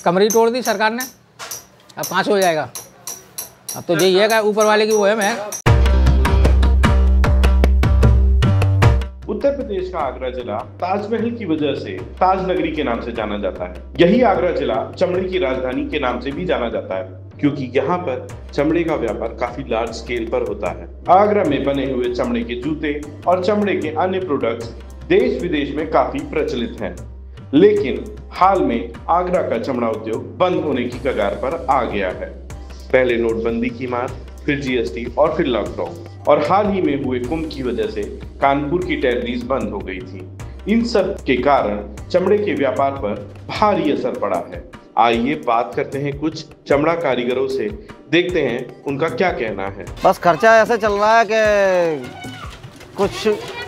कमरी तोड़ दी सरकार ने, अब कहाँ से हो जाएगा। अब तो यही है ऊपर वाले की वो है। मैं उत्तर प्रदेश का आगरा जिला ताजमहल की वजह से ताज नगरी के नाम से जाना जाता है। यही आगरा जिला चमड़े की राजधानी के नाम से भी जाना जाता है, क्योंकि यहाँ पर चमड़े का व्यापार काफी लार्ज स्केल पर होता है। आगरा में बने हुए चमड़े के जूते और चमड़े के अन्य प्रोडक्ट्स देश विदेश में काफी प्रचलित हैं। लेकिन हाल में आगरा का चमड़ा उद्योग बंद होने की कगार पर आ गया है। पहले नोटबंदी की मार, फिर जीएसटी और फिर लॉकडाउन, और हाल ही में हुए कुंभ की वजह से कानपुर की टैनरीज बंद हो गई थी। इन सब के कारण चमड़े के व्यापार पर भारी असर पड़ा है। आइए बात करते हैं कुछ चमड़ा कारीगरों से, देखते हैं उनका क्या कहना है। बस खर्चा ऐसे चल रहा है कि कुछ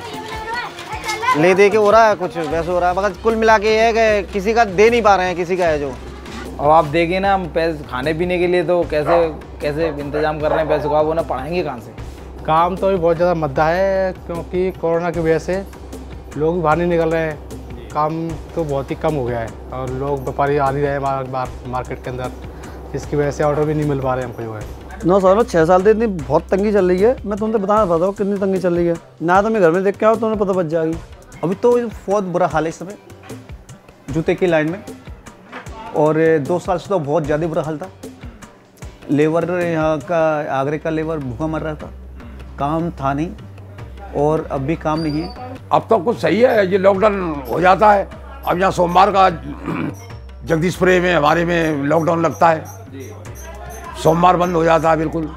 ले दे के हो रहा है, कुछ वैसे हो रहा है, मगर कुल मिला के ये है कि किसी का दे नहीं पा रहे हैं, किसी का है जो। अब आप देखें ना, हम पैसे खाने पीने के लिए तो कैसे इंतजाम कर रहे हैं पैसे को, आप वो ना पढ़ाएंगे कहाँ से। काम तो भी बहुत ज़्यादा मद्दा है, क्योंकि कोरोना की वजह से लोग बाहर नहीं निकल रहे हैं। काम तो बहुत ही कम हो गया है और लोग व्यापारी आ नहीं रहे हैं मार्केट के अंदर, जिसकी वजह से ऑर्डर भी नहीं मिल पा रहे हैं हमको जो है। 9 साल में 6 साल से इतनी बहुत तंगी चल रही है। मैं तुमसे बताना चाहता हूँ कितनी तंगी चल रही है ना, तो मैं घर में देख के आओ तुम्हें पता बच जाएगी। अभी तो बहुत बुरा हाल है इस समय जूते की लाइन में, और 2 साल से तो बहुत ज़्यादा बुरा हाल था। लेबर यहाँ का, आगरे का लेबर भूखा मर रहा था, काम था नहीं और अब भी काम नहीं है। अब तो कुछ सही है, ये लॉकडाउन हो जाता है। अब यहाँ सोमवार का जगदीशपुरे में हमारे में लॉकडाउन लगता है, सोमवार बंद हो जाता है बिल्कुल।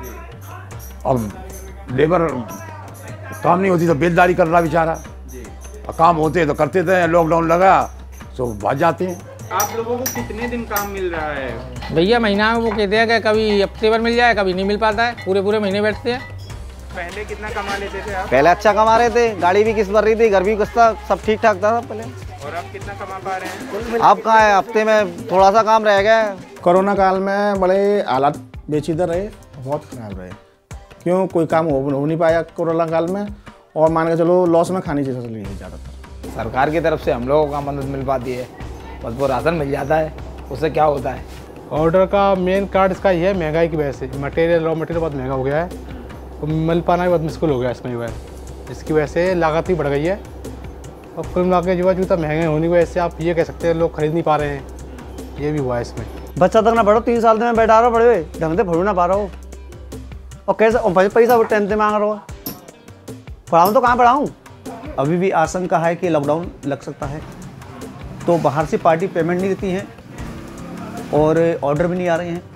अब लेबर काम नहीं होती तो बेलदारी कर रहा बेचारा, काम होते तो करते थे, लॉकडाउन लगा तो भाग जाते हैं। आप लोगों को कितने दिन काम मिल रहा है? भैया महीना में वो कहते हैं कि कभी हफ्ते भर मिल जाए, कभी नहीं मिल पाता है, पूरे महीने बैठते हैं। पहले कितना कमा लेते थे आप? पहले अच्छा कमा रहे थे, गाड़ी भी किस्त भर रही थी, घर भी किस्त था, सब ठीक ठाक था पहले। और अब कितना कमा पा रहे हैं? अब कहाँ है, हफ्ते में थोड़ा सा काम रह गया है। कोरोना काल में बड़े हालात बेचीदा रहे, बहुत खराब रहे। क्यों, कोई काम हो नहीं पाया कोरोना काल में, और मान के चलो लॉस में खानी चीज़ें चली है ज़्यादातर। सरकार की तरफ से हम लोगों का मदद मिल पाती है, बस वो राशन मिल जाता है, उससे क्या होता है। ऑर्डर का मेन कार्ड इसका ये है, महंगाई की वजह से मटेरियल, रॉ मटेरियल बहुत महंगा हो गया है, तो मिल पाना भी बहुत मुश्किल हो गया इसमें जो है। इसकी वजह से लागत भी बढ़ गई है, और कुल मिला के जो है जूता महंगे होने की वजह से आप ये कह सकते हैं लोग खरीद नहीं पा रहे हैं, ये भी हुआ है इसमें। बच्चा तक ना पढ़ो, 3 साल में बैठा रहो, पढ़े ढंग से पढ़ ना पा रहा हो, और कैसे पैसा 10th में मांग रहा हो। पढ़ाऊँ तो कहाँ पढ़ाऊँ। अभी भी आशंका है कि लॉकडाउन लग सकता है, तो बाहर से पार्टी पेमेंट नहीं देती हैं और ऑर्डर भी नहीं आ रहे हैं।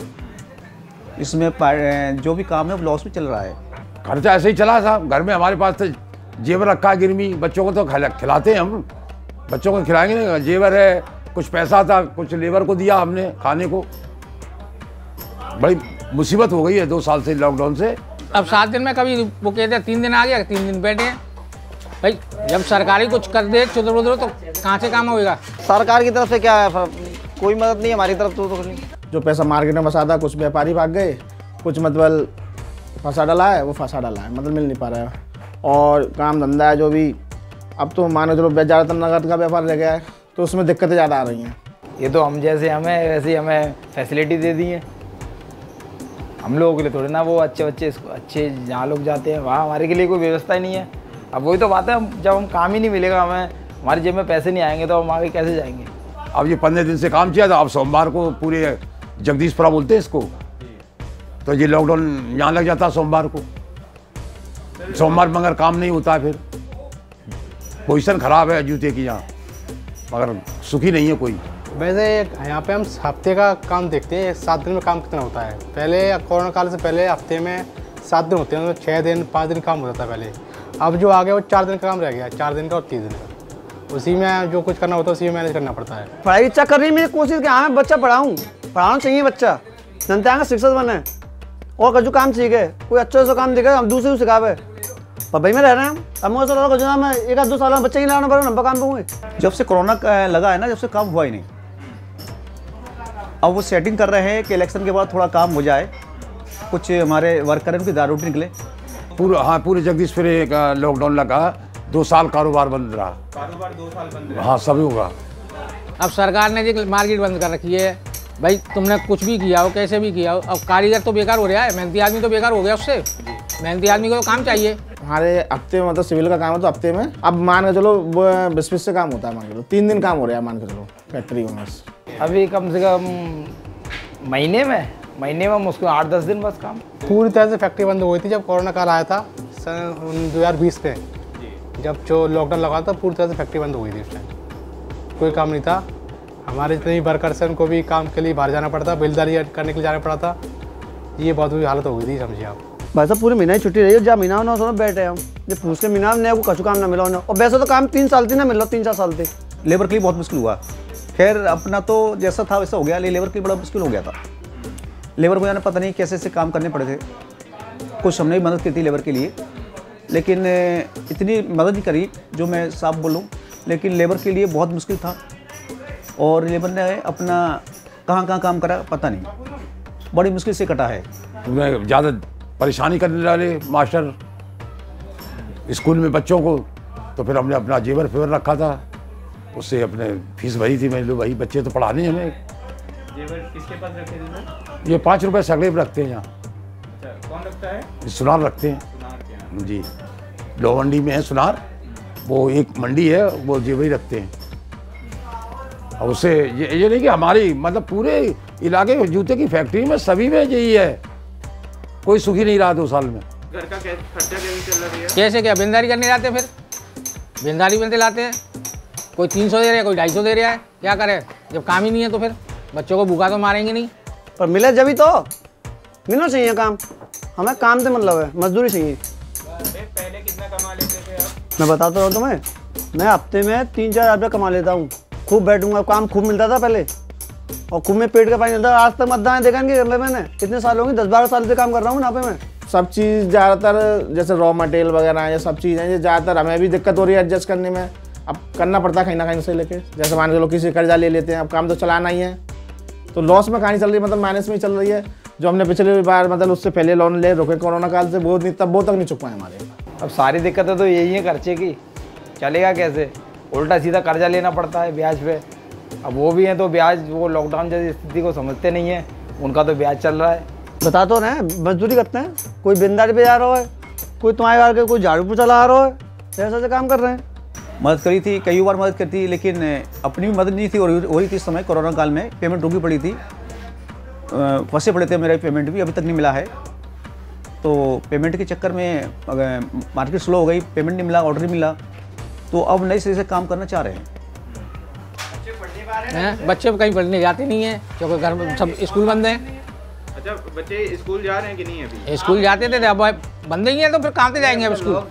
इसमें जो भी काम है वो लॉस में चल रहा है। खर्चा ऐसे ही चला साहब। घर में हमारे पास तो जेवर रखा है गिरवी, बच्चों को तो खिलाते हैं हम, बच्चों को खिलाएंगे नहीं, जेवर है, कुछ पैसा था, कुछ लेबर को दिया हमने खाने को। बड़ी मुसीबत हो गई है 2 साल से लॉकडाउन से। अब 7 दिन में कभी वो कहते हैं 3 दिन आ गया, 3 दिन बैठे हैं। भाई जब सरकारी कुछ कर दे चुदर तो कहाँ से काम होगा। सरकार की तरफ से क्या है, कोई मदद नहीं हमारी तरफ तो नहीं। जो पैसा मार्केट में फंसा था, कुछ व्यापारी भाग गए, कुछ मतलब फंसा डाला है, वो फंसा डाला है, मतलब मिल नहीं पा रहा है। और काम धंधा है जो भी, अब तो मानो चलो ज़्यादातर नगद का व्यापार रह गया है, तो उसमें दिक्कतें ज़्यादा आ रही हैं। ये तो हम जैसे हमें वैसे हमें फैसिलिटी दे दी है, हम लोगों के लिए थोड़े ना वो अच्छे जहाँ लोग जाते हैं वहाँ हमारे के लिए कोई व्यवस्था ही नहीं है। अब वही तो बात है, जब हम काम ही नहीं मिलेगा, हमें हमारी जेब में पैसे नहीं आएंगे तो हम आगे कैसे जाएंगे। अब ये 15 दिन से काम किया था, अब सोमवार को पूरे जगदीशपुरा बोलते हैं इसको, तो ये लॉकडाउन यहाँ लग जाता है सोमवार को। सोमवार मगर काम नहीं होता है, फिर पोजीशन खराब है जूते की यहाँ, मगर सुखी नहीं है कोई। वैसे यहाँ पे हम हफ्ते का काम देखते हैं, 7 दिन में काम कितना होता है। पहले कोरोना काल से पहले हफ्ते में 7 दिन होते हैं, 6 दिन 5 दिन काम होता था पहले। अब जो आ गया वो 4 दिन का काम रह गया, 4 दिन का और 30 दिन का। उसी में जो कुछ करना होता है उसी में मैनेज करना पड़ता है। पढ़ाई इच्छा कर रही मेरी कोशिश कि हाँ मैं बच्चा पढ़ाना चाहिए, बच्चा जनता का शिक्षक बने और कजू काम सीखे, कोई अच्छा सा काम दिखे, हम दूसरे को सिखावे। पर भाई में रह रहे हैं, अब मुझे लगा कजू मैं 1-2 साल में बच्चे ही लाना पड़ा, नंबर काम पे हुए। जब से कोरोना लगा है ना, जब से काम हुआ ही नहीं। अब वो सेटिंग कर रहे हैं कि इलेक्शन के बाद थोड़ा काम हो जाए, कुछ हमारे वर्कर हैं उनकी दारू निकले। पूरे जगदीशपुरे का लॉकडाउन लगा, 2 साल कारोबार बंद रहा। कारोबार 2 साल बंद रहा। हाँ सभी होगा। अब सरकार ने जी मार्केट बंद कर रखी है। भाई तुमने कुछ भी किया हो, कैसे भी किया हो, अब कारीगर तो बेकार हो रहा है, मेहनती आदमी तो बेकार हो गया उससे। मेहनती आदमी को तो काम चाहिए। हमारे हफ्ते में मतलब सिविल का काम है तो हफ्ते में अब मान के चलो 20-20 से काम होता है, मान के चलो 3 दिन काम हो रहा है मान के चलो फैक्ट्री में बस। अभी कम से कम महीने में मुश्किल 8-10 दिन बस काम। पूरी तरह से फैक्ट्री बंद हो गई थी जब कोरोना काल आया था सन 2020 में, जब जो लॉकडाउन लगा था पूरी तरह से फैक्ट्री बंद हो गई थी। उस टाइम कोई काम नहीं था। हमारे जितने भी वर्कर्स हैं उनको भी काम के लिए बाहर जाना पड़ता, बिलदारी करने के लिए जाना पड़ा था। ये बहुत बुरी हालत हो गई थी, समझिए आप। भाई साहब पूरे महीना ही छुट्टी रही है, जब महीना ना सुनो बैठे हम जब पूछ के महीना में को कछु काम ना मिला और वैसे तो काम 3 साल थी ना मिल रहा, 3-4 साल थे। लेबर के लिए बहुत मुश्किल हुआ। खैर अपना तो जैसा था वैसा हो गया, लेकिन लेबर के लिए बड़ा मुश्किल हो गया था। लेबर को जाना पता नहीं कैसे ऐसे काम करने पड़े थे। कुछ हमने भी मदद की थी लेबर के लिए, लेकिन इतनी मदद नहीं करी जो मैं साफ बोलूँ, लेकिन लेबर के लिए बहुत मुश्किल था। और लेबर ने अपना कहाँ काम करा पता नहीं, बड़ी मुश्किल से कटा है। ज़्यादा परेशानी करने वाले मास्टर स्कूल में बच्चों को, तो फिर हमने अपना जेवर फेवर रखा था, उससे अपने फीस भरी थी। मैं वही बच्चे तो पढ़ाने हमें। जेवर किसके पास रखे थे? ये 5 रुपये सगड़े पे रखते हैं यहाँ। अच्छा, कौन रखता है? सुनार रखते हैं सुनार के यहाँ। जी, लो मंडी में है सुनार, वो एक मंडी है, वो जेवर ही रखते हैं। और उससे ये नहीं कि हमारी मतलब पूरे इलाके जूते की फैक्ट्री में सभी में यही है, कोई सुखी नहीं रहा 2 साल में। घर का खर्चा कैसे चल रहा है? कैसे क्या बिंदारी करने जाते हैं, फिर बिंदारी बनते लाते हैं। कोई 300 दे रहा है, कोई 250 दे रहा है, क्या करे जब काम ही नहीं है तो फिर बच्चों को भूखा तो मारेंगे नहीं। पर मिले जब ही तो मिलना चाहिए काम, हमें काम से मतलब है, मजदूरी चाहिए। पहले कितना कमा लेते थे आप? मैं बताता हूँ तुम्हें, मैं हफ्ते में 3-4 रुपये कमा लेता हूँ। खूब बैठूंगा, काम खूब मिलता था पहले और खूब में पेट का पानी मिलता था। आज तक मतदान देखा नहीं कर ले मैंने, कितने साल होंगे, 10-12 साल से काम कर रहा हूँ यहाँ पे मैं। सब चीज़ ज़्यादातर जैसे रॉ मटेरियल वगैरह ये सब चीज़ें ये ज़्यादातर हमें भी दिक्कत हो रही है एडजस्ट करने में। अब करना पड़ता है कहीं ना कहीं से लेके, जैसे मान के लोग किसी कर्जा ले लेते हैं, अब काम तो चलाना ही है, तो लॉस में कहानी चल रही है, मतलब माइनस में ही चल रही है। जो हमने पिछली बार मतलब उससे पहले लोन ले रुके कोरोना काल से, वो नहीं तब वो तक नहीं चुक पाए हमारे। अब सारी दिक्कतें तो यही है खर्चे की, चलेगा कैसे, उल्टा सीधा कर्जा लेना पड़ता है ब्याज पे। अब वो भी हैं तो ब्याज, वो लॉकडाउन जैसी स्थिति को समझते नहीं है, उनका तो ब्याज चल रहा है। बता तो रहे मजदूरी करते हैं, कोई बिंदारी पे जा रहा है, कोई तुम्हारे घर के कोई झाड़ू पोछा ला रहा है, ऐसे काम कर रहे हैं। मदद करी थी, कई बार मदद करती, लेकिन अपनी भी मदद नहीं थी हो रही थी। इस समय कोरोना काल में पेमेंट रुकी पड़ी थी, फंसे पड़े थे, मेरा पेमेंट भी अभी तक नहीं मिला है। तो पेमेंट के चक्कर में मार्केट स्लो हो गई, पेमेंट नहीं मिला, ऑर्डर नहीं मिला, तो अब नए सिरे से काम करना चाह रहे हैं। बच्चे कहीं पढ़ने जाते नहीं हैं क्योंकि घर में सब स्कूल बंद हैं। अच्छा, बच्चे स्कूल जा रहे हैं कि नहीं अभी? स्कूल जाते थे, अब बंद ही है तो फिर कहाँ से जाएंगे अब स्कूल?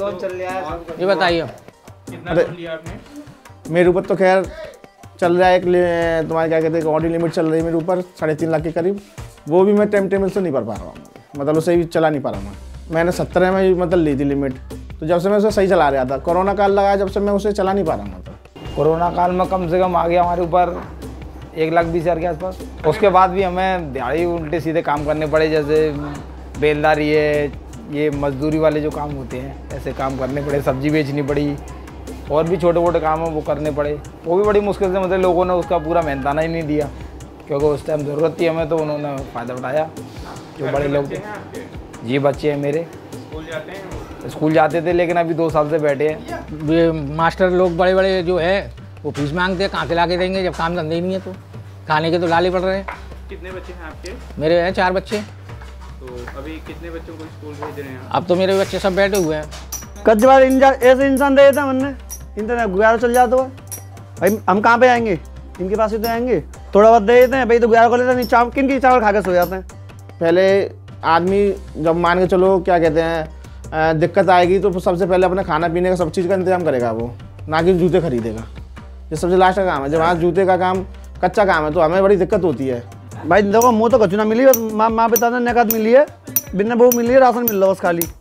ये बताइए। कितना लोन लिया आपने? मेरे ऊपर तो खैर चल रहा है एक तुम्हारे क्या कहते हैं ऑडी लिमिट चल रही है मेरे ऊपर 3.5 लाख के करीब, वो भी मैं टाइम टेबल से नहीं भर पा रहा हूँ, मतलब उसे भी चला नहीं पा रहा हूँ। मैंने 17 में मतलब ली थी लिमिट, तो जब से मैं उसे सही चला रहा था, कोरोना काल लगा जब से मैं उसे चला नहीं पा रहा हूँ। कोरोना काल में कम से कम आ गया हमारे ऊपर 1,20,000 के आसपास। उसके बाद भी हमें दिहाड़ी उल्टे सीधे काम करने पड़े, जैसे बेलदारी है, ये मजदूरी वाले जो काम होते हैं ऐसे काम करने पड़े, सब्जी बेचनी पड़ी, और भी छोटे मोटे काम हैं वो करने पड़े। वो भी बड़ी मुश्किल से, मतलब लोगों ने उसका पूरा मेहनताना ही नहीं दिया, क्योंकि उस टाइम ज़रूरत थी हमें, तो उन्होंने फ़ायदा उठाया जो बड़े लोग थे। जी बच्चे हैं मेरे, स्कूल जाते हैं? स्कूल जाते थे लेकिन अभी 2 साल से बैठे हैं। ये मास्टर लोग बड़े बड़े जो है वो फीस मांगते हैं, कहाँ से ला के देंगे जब काम धंधे ही नहीं है, तो खाने के तो लाले पड़ रहे हैं। कितने बच्चे हैं आपके? मेरे हैं 4 बच्चे। तो अभी कितने बच्चों को स्कूल भेज रहे हैं? अब तो मेरे बच्चे सब बैठे हुए हैं। कद बार ऐसे इंसान रहे थे हमने, इंटरनेट गुजारा चल जाता है भाई, हम कहाँ पे आएंगे, इनके पास ही तो आएंगे, थोड़ा बहुत दे देते हैं भाई, तो गुजारा कर लेते हैं, चावल किन की चावल खा के सो जाते हैं। पहले आदमी जब मान के चलो क्या कहते हैं दिक्कत आएगी तो सबसे पहले अपने खाना पीने का सब चीज़ का इंतजाम करेगा वो, ना कि जूते खरीदेगा, ये सबसे लास्ट का काम है। जब आज जूते का काम कच्चा काम है तो हमें बड़ी दिक्कत होती है। भाई देखो मुँह तो कचुना मिली, माँ पिता ने नकद मिली है, बिना बहू मिली है, राशन मिल रहा बस खाली,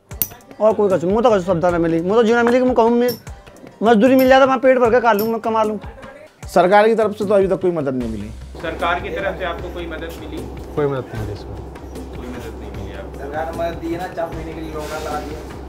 और कोई कचु मुँह तो कचु सब्दा ना मिली, मुँह तो जीना मिली कि मैं कहूँ मजदूरी मिल जाता, मैं पेट भर के खा लूँ, मैं कमा लूँ। सरकार की तरफ से तो अभी तक कोई मदद नहीं मिली। सरकार की तरफ से आपको कोई मदद मिली? कोई मदद नहीं मिली इसमें। कोई मदद नहीं मिली आपको? सरकार ने मदद दी है ना, 4 महीने के लिए लॉकडाउन लगा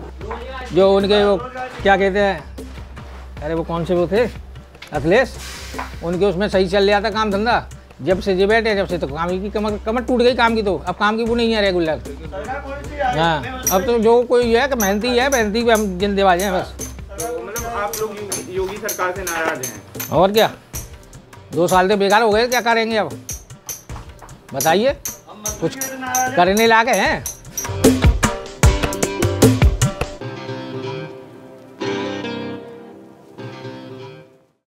दिया। जो उनके वो क्या कहते हैं, अरे वो कौन से वो थे, अखिलेश, उनके उसमें सही चल रहा था काम धंधा। जब से जे बैठे जब से तो काम की कमर टूट गई काम की, तो अब काम की वो नहीं है रेगुलर। हाँ, अब तो जो कोई है कि मेहनती पे हम जिंदेबाज हैं बस। तो मतलब आप लोग योगी सरकार से नाराज हैं? और क्या, 2 साल से बेकार हो गए, क्या करेंगे अब बताइए, कुछ करने लायक हैं?